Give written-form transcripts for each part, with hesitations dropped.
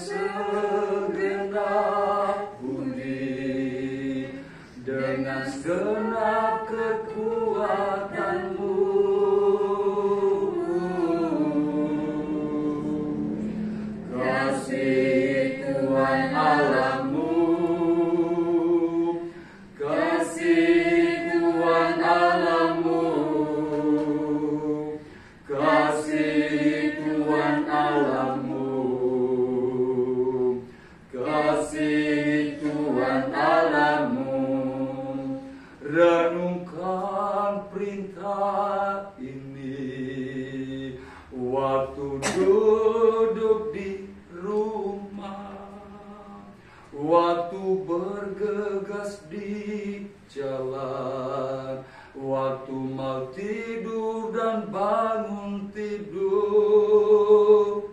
segenap budi, dengan segenap kekuatanmu. Kasih Tuhan Allahmu, kasih Tuhan Allahmu, kasih Tuhan Allahmu, kasih Tuhan Allahmu. Renungkan perintah ini waktu duduk di rumah, waktu bergegas di jalan, waktu mau tidur dan bangun tidur.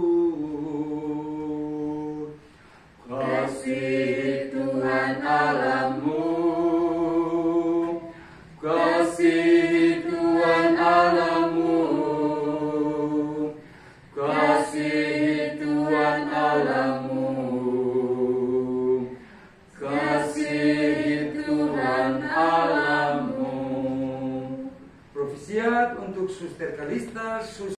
Kasih Tuhan Allahmu, kasih Tuhan Allahmu, kasih Tuhan Allahmu, kasih Tuhan Allahmu. Profesiat untuk Suster Kalista,